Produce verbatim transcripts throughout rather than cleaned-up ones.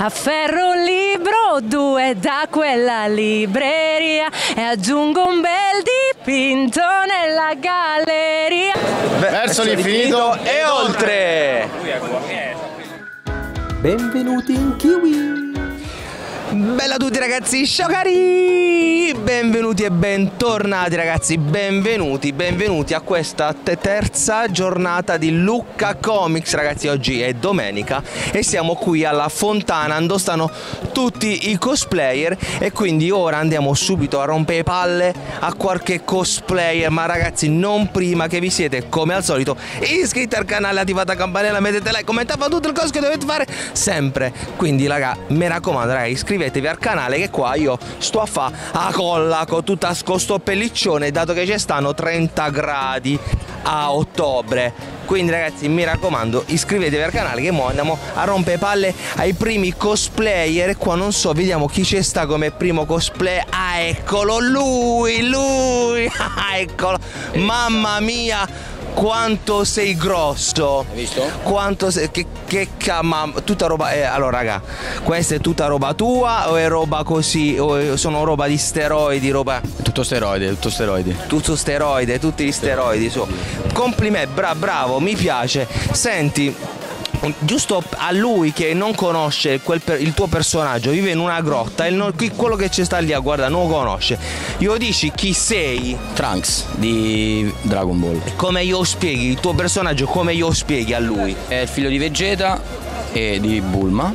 afferro un libro o due da quella libreria e aggiungo un bel dipinto nella galleria. Verso l'infinito e oltre. Benvenuti in Kiwi. Bella a tutti ragazzi, ciao cari! Benvenuti e bentornati ragazzi, benvenuti, benvenuti a questa te- terza giornata di Lucca Comics ragazzi. Oggi è domenica e siamo qui alla fontana dove stanno tutti i cosplayer e quindi ora andiamo subito a rompere palle a qualche cosplayer, ma ragazzi non prima che vi siete come al solito iscritti al canale, attivate la campanella, mettete like, commentate tutte le cose che dovete fare sempre. Quindi raga, mi raccomando raga, iscrivetevi al canale che qua io sto a fa a colla con tutta sto pelliccione, dato che ci stanno trenta gradi a ottobre. Quindi ragazzi mi raccomando iscrivetevi al canale che mo andiamo a rompere palle ai primi cosplayer. E qua non so, vediamo chi ci sta come primo cosplayer. Ah eccolo lui, lui ah, eccolo, mamma mia quanto sei grosso. Hai visto? Quanto sei, che, che ma tutta roba eh, allora raga, questa è tutta roba tua o è roba così, o sono roba di steroidi, roba Tutto steroide, tutto steroidi. tutto steroide, tutti gli steroidi su. Complimenti, bra- bravo, mi piace. Senti, giusto a lui che non conosce quel per, il tuo personaggio, vive in una grotta e non, quello che ci sta lì a guarda non lo conosce, io dici chi sei? Trunks di Dragon Ball. Come io spieghi il tuo personaggio, come io spieghi a lui? È il figlio di Vegeta e di Bulma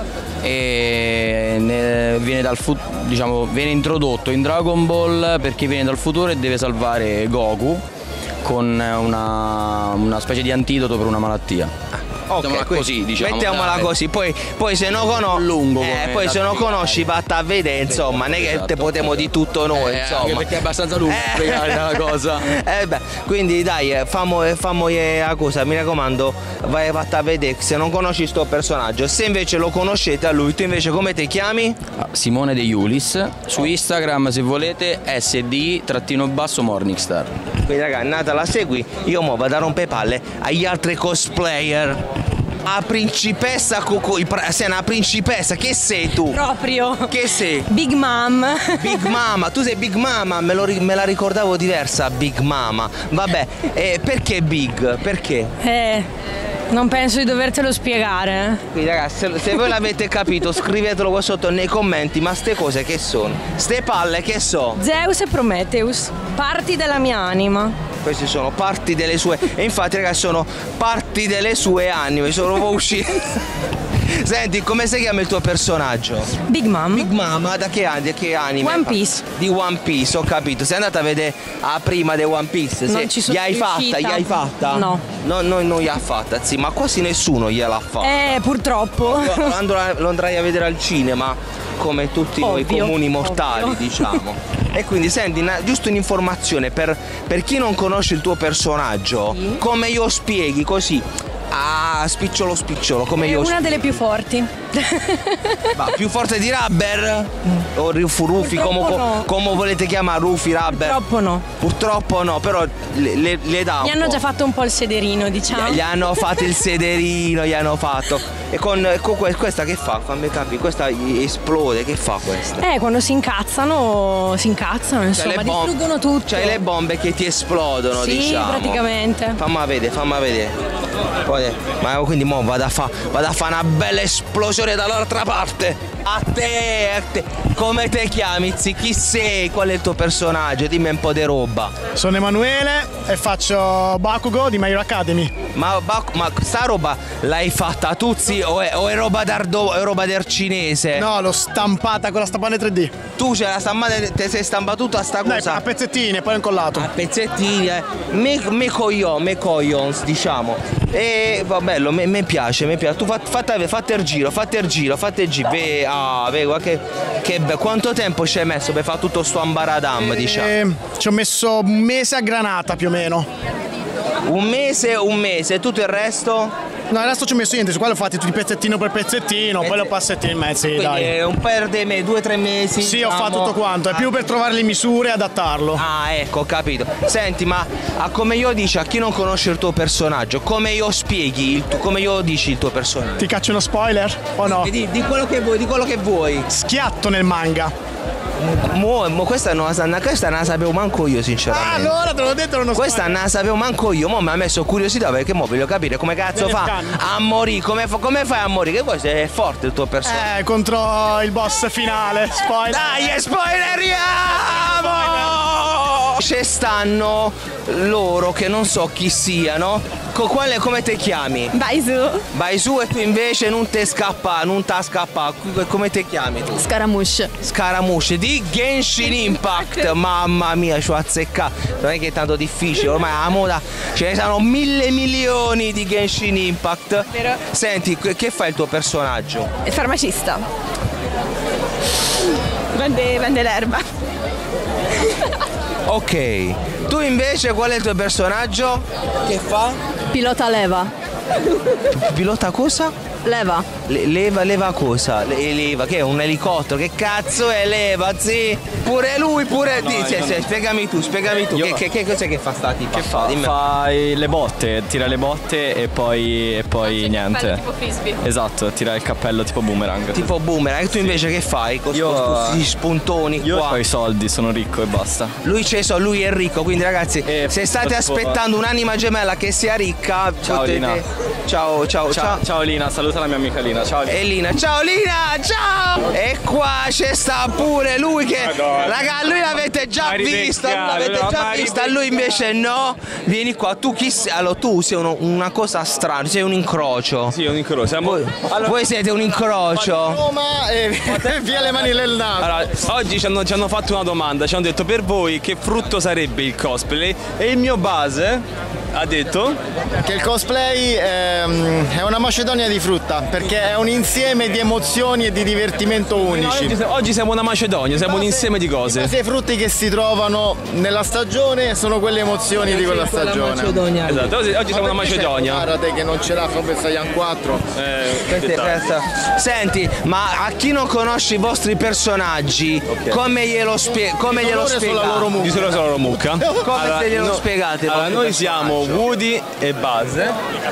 e ne- viene dal fu- diciamo viene introdotto in Dragon Ball perché viene dal futuro e deve salvare Goku con una, una specie di antidoto per una malattia. Ok, così, diciamo, mettiamola dai. così, poi, poi se non conosci, lungo eh, come poi da se non spiegare. conosci vatta a vedere, insomma, non è che Esatto. te potremo di tutto noi, Eh, insomma. anche perché è abbastanza lungo spiegare la cosa. Eh beh, quindi dai, eh, fammo, eh, fammo eh, la cosa, mi raccomando, vai vatta a vedere se non conosci sto personaggio. Se invece lo conoscete a lui, tu invece come ti chiami? Simone De Iulis, su Instagram se volete S D I trattino basso Morningstar. Quindi raga, Nata la segui, io mo vado a rompere palle agli altri cosplayer. A principessa Cucù, sei una principessa, che sei tu? Proprio. Che sei? Big Mom. Big Mama, tu sei Big Mama, me, lo, ri- me la ricordavo diversa Big Mama. Vabbè, eh, perché Big? Perché? Eh, non penso di dovertelo spiegare. Quindi ragazzi, se, se voi l'avete capito scrivetelo qua sotto nei commenti, ma ste cose che sono? Ste palle che so? Zeus e Prometheus, parti della mia anima. Queste sono parti delle sue, e infatti ragazzi sono parti delle sue anime, sono proprio uscite. Senti, come si chiama il tuo personaggio? Big Mom. Big Mama, da che anni, da che anime? One Piece. Di One Piece, ho capito. Sei andata a vedere la prima di One Piece? Non Sì. ci sono Gli hai riuscita. fatta? Gli hai fatta? No. No, no, non gliel'ha fatta, sì, ma quasi nessuno gliel'ha fatta. Eh, purtroppo. Lo andrò- lo andrai a vedere al cinema come tutti noi Ovvio, comuni mortali, ovvio. diciamo. E quindi senti, una- giusto un'informazione per, per chi non conosce il tuo personaggio, Sì. come io spieghi così, ah, spicciolo spicciolo, come È io una delle più forti. Ma più forte di Rubber? O Rufi, Rufi, come, Purtroppo no. come volete chiamare, Rufi, Rubber? Purtroppo no. Purtroppo no, però le, le, le dà un Mi hanno po'. già fatto un po' il sederino, diciamo. Gli hanno fatto il sederino, gli hanno fatto. E con, con que- questa che fa? Fammi capire, questa esplode, che fa questa? Eh, quando si incazzano, si incazzano, insomma, le bom- distruggono tutto. C'hai le bombe che ti esplodono, Sì, diciamo. praticamente. Fammi vedere, fammi vedere. Poi, ma quindi mo vado a fare vado a fare una bella esplosione dall'altra parte. A te, a te. Come ti chiami? Zi? Chi sei? Qual è il tuo personaggio? Dimmi un po' di roba. Sono Emanuele e faccio Bakugo di My Hero Academy. Ma, ma, ma sta roba l'hai fatta tu, zi, o è, o è roba d'ardo, è roba del cinese? No, l'ho stampata con la stampante tre D. Tu c'è la stampata, te sei stampato tutta sta Dai, cosa? a pezzettini e poi incollato. A pezzettini, eh. Me, me coglion, me coglions, diciamo. E va bello, mi piace, mi piace. Tu fat, fate, fate il giro, fate il giro, fate il giro. Ve, ah, ve, guarda che, che be- quanto tempo ci hai messo per fare tutto sto ambaradam, diciamo? E ci ho messo un mese a granata più o meno. Un mese, un mese, tutto il resto? No, il resto ci ho messo niente, su quello ho fatto tutti pezzettino per pezzettino, poi lo passettino in mezzo, sì, Quindi dai. è un paio di me, due o tre mesi. Sì, diciamo. ho fatto tutto quanto, è più per trovare le misure e adattarlo. Ah, ecco, ho capito. Senti, ma a come io dici, a chi non conosce il tuo personaggio, come io spieghi, il tuo, come io dici il tuo personaggio? Ti caccio uno spoiler o no? Di, di quello che vuoi, di quello che vuoi. Schiatto nel manga. Mo, mo questa non la, sa- questa non la sapevo manco io, Ah, sinceramente. allora te l'ho detto, non lo Questa non la sapevo manco io, mo mi ha messo curiosità perché mo voglio capire come cazzo Nelle fa scanne. a morire, come, fa- come fai a morire, che poi sei forte il tuo personaggio. Eh, contro il boss finale, spoiler. Dai, spoileriamo! Ci stanno loro che non so chi siano. Co- quale, come te chiami? Vai su. Vai su e tu invece non te scappa, non ta scappa. Come te chiami tu? Scaramouche. Scaramouche di Genshin Impact. Mamma mia, ci ho azzeccato. Non è che è tanto difficile, ormai a moda ce ne sono mille milioni di Genshin Impact. Vero. Senti, che fa il tuo personaggio? Il farmacista. Vende, vende l'erba. Ok, tu invece qual è il tuo personaggio? Che fa? Pilota leva. Pilota cosa? Leva. Le- leva, leva cosa? Le- leva, che è un elicottero? Che cazzo è leva, sì? Pure lui, pure... di- sì, sì, spiegami tu, spiegami tu, Io- che, che, che cos'è che fa sta tipa? Che fa? Dimmi. Fa le botte, tira le botte e poi, e poi niente. Tipo frisbee. Esatto, tira il cappello tipo boomerang. Tipo boomerang, e tu invece che fai? Con Io- questi spuntoni Io qua? ho i soldi, sono ricco e basta. Lui c'è, so, lui è ricco, quindi ragazzi, E se state tipo- aspettando un'anima gemella che sia ricca, Ciao, potete... Lina. Ciao, ciao, ciao. Ciao, ciao Lina, saluta la mia amica Lina. Ciao Lina. E Lina, ciao Lina, ciao! E qua c'è sta pure lui che... Raga, lui l'avete già visto, l'avete già visto, a lui invece no. Vieni qua, tu chi sei? Allora, tu sei uno- una cosa strana, sei un incrocio. Sì, un incrocio. Siamo... Voi, voi siete un incrocio. Roma e via le mani nel naso. Allora, oggi ci hanno, ci hanno fatto una domanda, ci hanno detto per voi che frutto sarebbe il cosplay e il mio base ha detto Che il cosplay ehm, è una macedonia di frutta, perché è un insieme di emozioni e di divertimento unici. oggi, oggi siamo una Macedonia, siamo un insieme di cose. I frutti che si trovano nella stagione sono quelle emozioni di quella stagione. Esatto, oggi, oggi siamo una Macedonia. Guarda te che non ce l'ha come Saiyan quattro. Eh, Questa è- dettagli. questa- Senti, ma a chi non conosce i vostri personaggi, come glielo, spie- come glielo Colore sulla loro spiegate? mucca. Di solo solo mucca. Come se glielo no- spiegate? il Allora, vostro noi siamo Woody e Buzz,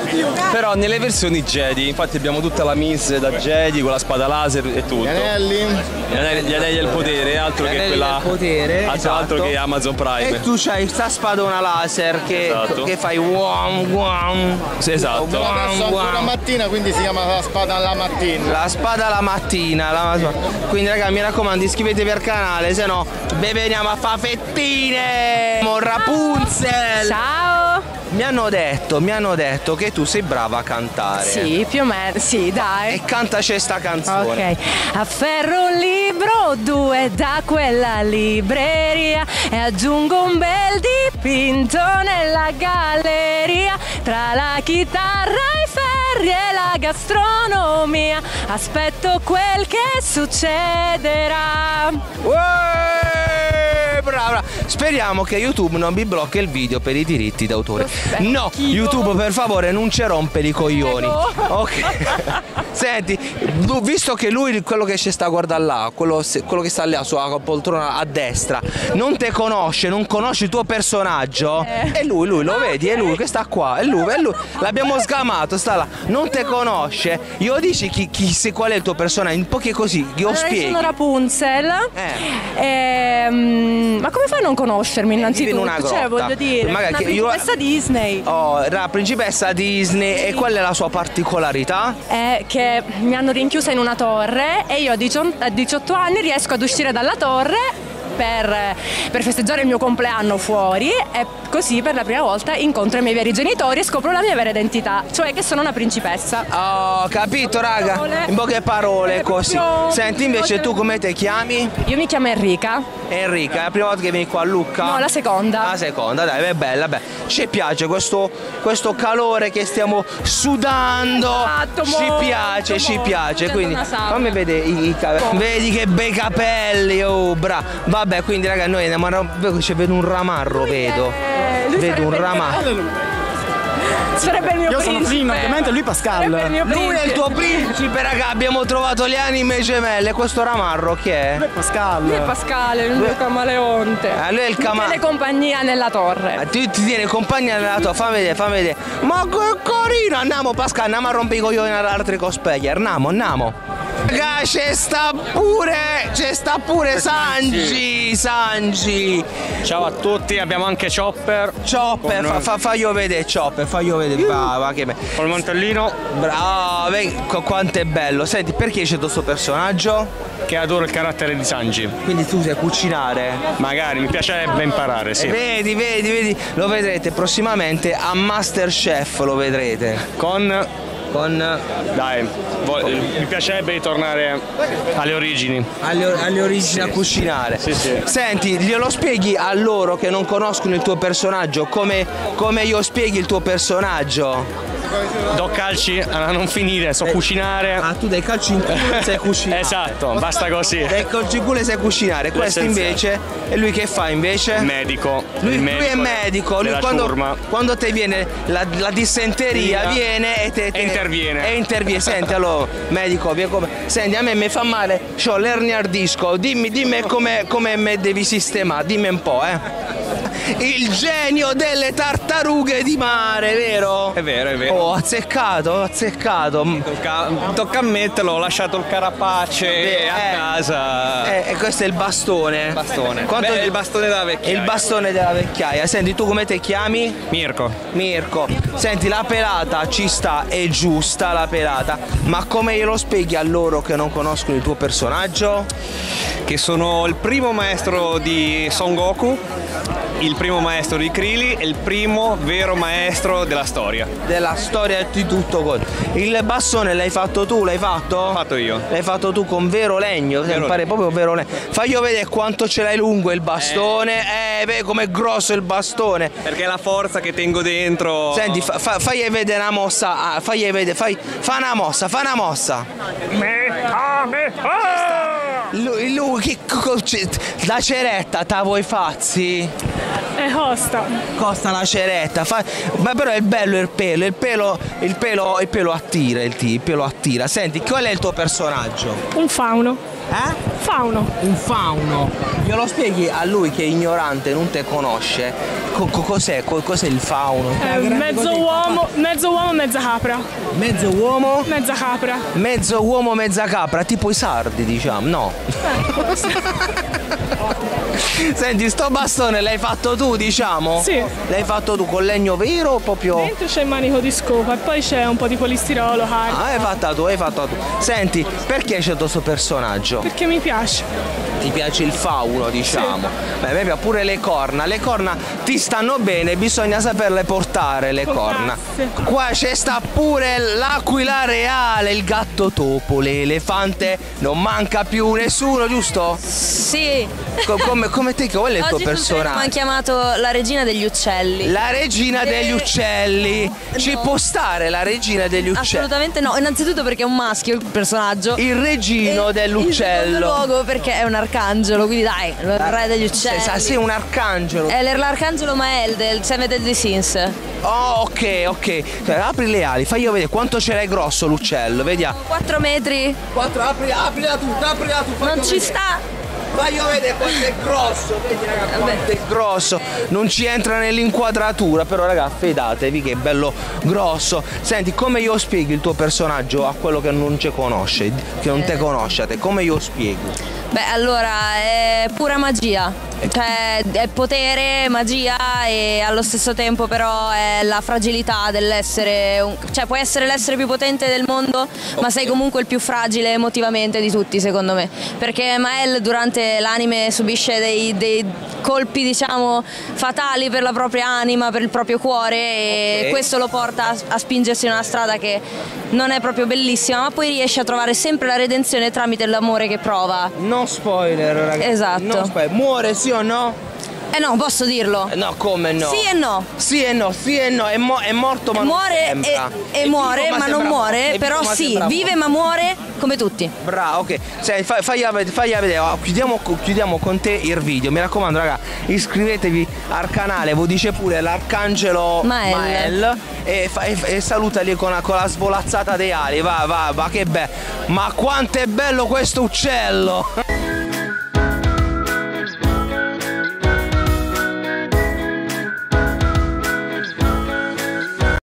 però nelle versioni Jedi. Infatti abbiamo tutta la miss da Jedi con la spada laser e tutto. Gli anelli. Gli anelli, gli anelli del potere, altro Gli che anelli quella. del potere, altro, esatto. altro che Amazon Prime. E tu c'hai sta spadona laser che, Esatto. che fai wam wam. Sì, esatto. Adesso Wam, ancora wam. mattina, quindi si chiama la spada alla mattina. La spada la mattina, la- quindi raga mi raccomando iscrivetevi al canale, se no ve veniamo a fa fettine. Mo Rapunzel. Ciao. Mi hanno detto, mi hanno detto che tu sei brava a cantare. Sì, più o meno. Sì, dai. E cantaci sta canzone. Ok, afferro un libro, due da quella libreria e aggiungo un bel dipinto nella galleria. Tra la chitarra, i ferri e la gastronomia aspetto quel che succederà. Uè, brava. Speriamo che YouTube non mi blocca il video per i diritti d'autore. No, YouTube per favore non ci rompe i coglioni. Prego. Ok. Senti, tu- visto che lui, quello che ci sta a guardare là, quello, se- quello che sta lì sulla poltrona a destra, non te conosce, non conosce il tuo personaggio, è lui, lui, lo vedi, è lui che sta qua, è lui, è lui. L'abbiamo sgamato, sta là, non te conosce. Io dici chi, chi sei, qual è il tuo personaggio, un po' che così, io Allora, io spieghi. sono Rapunzel. Eh. Ehm, ma come fai a non conoscermi innanzitutto? vivi in una Cioè, grotta. voglio dire, Magari una che io- principessa Disney. Oh, la principessa Disney, e qual è la sua particolarità? È che mi hanno rinchiusa in una torre e io a diciotto a diciotto anni riesco ad uscire dalla torre per, per festeggiare il mio compleanno fuori e così per la prima volta incontro i miei veri genitori e scopro la mia vera identità, cioè che sono una principessa. Oh, capito raga? Parole. In poche parole Eh, così. proprio- Senti invece tu come ti chiami? Io mi chiamo Enrica, Enrica, è la prima volta che vieni qua a Lucca? no, la seconda. La seconda, dai, è bella, beh. Ci piace questo, questo calore che stiamo sudando. Esatto, ci molto, piace, ci molto. piace. Sento Quindi una sauna. fammi vedere i, i capelli. Vedi che bei capelli, oh, bra. Vabbè, quindi raga, noi andiamo a. C'è vedo un ramarro, vedo. Eh, lui Vedo un sarebbe- ramarro. Sarebbe il mio Io principe. sono Flynn, ovviamente, lui Pascal. Sarebbe il mio Lui è il principe. tuo principe, raga, abbiamo trovato le anime gemelle. Questo Ramarro chi è? Lui è Pascal. Lui è Pascale, il mio camaleonte. Ah, lui è il Mi cama- tiene compagnia nella torre. Ah, ti, ti tiene compagnia nella tua, fammi vedere, fammi vedere. Ma che carino, andiamo Pascal, andiamo a rompere i coglioni ad altri cosplayer, andiamo, andiamo. Raga, c'è sta pure, c'è sta pure Sanji, Sanji. Ciao a tutti, abbiamo anche Chopper. Chopper, Con- fa, fa, faglielo vedere, Chopper, faglielo vedere, brava, che bello. Col mantellino Bravo, vedi qu- quanto è bello. Senti, perché c'è questo personaggio? che adoro il carattere di Sanji. Quindi tu sai cucinare? Magari, mi piacerebbe imparare, sì. Vedi, vedi, vedi, lo vedrete prossimamente a Masterchef, lo vedrete. Con... Con Dai, vo- mi piacerebbe ritornare alle origini. alle, alle origini Sì. a cucinare. Sì, sì. Senti, glielo spieghi a loro che non conoscono il tuo personaggio come, come io spieghi il tuo personaggio? Do calci a non finire, so cucinare. Ah, tu dai calci in culo e sai cucinare. Esatto, basta così. Dai calci in culo e sai cucinare. Questo L'essenziale. invece, e lui che fa invece? Medico. Lui, il lui è medico medico, lui della quando, ciurma. quando te viene la, la dissenteria Sì, viene e, te, te- e interviene. E interviene. Senti, allora, medico, via come. Senti, a me mi fa male, c'ho l'ernia al disco, dimmi, dimmi come, come me devi sistemare, dimmi un po', eh. Il genio delle tartarughe di mare, vero? È vero, è vero. Oh, azzeccato, azzeccato. Tocca, tocca ammetterlo, ho lasciato il carapace Beh, a eh. casa. Eh, e questo è il bastone. Bastone. Quanto- Beh, il bastone della È vecchiaia. il bastone della vecchiaia. Senti, tu come ti chiami? Mirko. Mirko, senti, la pelata ci sta, è giusta la pelata, ma come glielo spieghi a loro che non conoscono il tuo personaggio? Che sono il primo maestro di Son Goku, il primo maestro di Krillin e il primo vero maestro della storia. Della storia di tutto con. Il bastone l'hai fatto tu, l'hai fatto? Fatto io. L'hai fatto tu con vero legno, Vero pare proprio vero legno. Faglio vedere quanto ce l'hai lungo il bastone, eh, vedi com'è grosso il bastone. Perché la forza che tengo dentro. Senti, fa, fa, fagli vedere una mossa, ah, fagli vedere, fai, fa una mossa, fa una mossa. Lui, lui che co- c- la ceretta te la vuoi fazzi? È hosta. Costa la ceretta, fa- ma però è bello il pelo, il pelo, il pelo, il pelo attira, il, ti- il pelo attira. Senti, qual è il tuo personaggio? Un fauno. Eh? Fauno. Un fauno. Glielo spieghi a lui che è ignorante, non te conosce. Co- co- cos'è? Co- cos'è il fauno? mezzo uomo, mezzo uomo, mezza capra. Mezzo uomo, Mezza capra. mezzo uomo, mezza capra, tipo i sardi, diciamo, no. Senti, sto bastone l'hai fatto tu, diciamo? Sì. L'hai fatto tu con legno vero o proprio. Dentro c'è il manico di scopa e poi c'è un po' di polistirolo, carta. Ah, hai fatto tu, hai fatto tu. Senti, perché c'è questo personaggio? Perché mi piace. Ti piace il fauno, diciamo. Beh, a me piace pure le corna. Le corna ti stanno bene, bisogna saperle portare le corna. Grazie. Qua c'è sta pure l'aquila reale, il gatto topo, l'elefante. Non manca più nessuno, giusto? Sì. Co- come, come te, qual è il tuo Oggi sul treno mi personaggio? hanno chiamato la regina degli uccelli. La regina Eh, degli uccelli. Ci no. può stare la regina degli uccelli? Assolutamente no, innanzitutto perché è un maschio il personaggio. Il regino E dell'uccello. In secondo luogo perché è un arcangelo, quindi dai, il re degli uccelli. Sì, sì, un arcangelo. È l'arcangelo Mael del Seven Deadly Sins. Oh, ok, ok. Cioè, apri le ali, fai io vedere quanto ce l'hai grosso l'uccello, vediamo. quattro metri. Quattro, apri, aprila tutta, aprila tu. Non ci sta. Fai vedere quanto è grosso, vedi raga, quanto è grosso. Non ci entra nell'inquadratura, però raga, fidatevi che è bello grosso. Senti, come io spieghi il tuo personaggio a quello che non ci conosce, che non te conosce a te, come io spiego? Beh, allora è pura magia. Cioè è potere, magia e allo stesso tempo però è la fragilità dell'essere un... cioè puoi essere l'essere più potente del mondo, ma sei comunque il più fragile emotivamente di tutti, secondo me. Perché Mael durante l'anime subisce dei, dei colpi, diciamo, fatali per la propria anima, per il proprio cuore e Ok. questo lo porta a, a spingersi in una strada che non è proprio bellissima, ma poi riesce a trovare sempre la redenzione tramite l'amore che prova. No spoiler, ragazzi. Esatto. No spoiler. Muore sì o no? Eh no, posso dirlo. Eh, no, come no? Sì e no. Sì e no, sì e no, è, mo- è morto ma muore non e, sembra. e È muore, vivo, ma, non sembra- muore, è però vivo, ma sì, sembra vive morto. ma muore come tutti. Bravo, ok. Senti, fai, fai, fai vedere, oh, chiudiamo, chiudiamo con te il video. Mi raccomando, raga, iscrivetevi al canale, vi dice pure l'arcangelo Mael. Mael e, fa- e, e salutali con, la- con la svolazzata dei ali. Va, va, va, che bello. Ma quanto è bello questo uccello!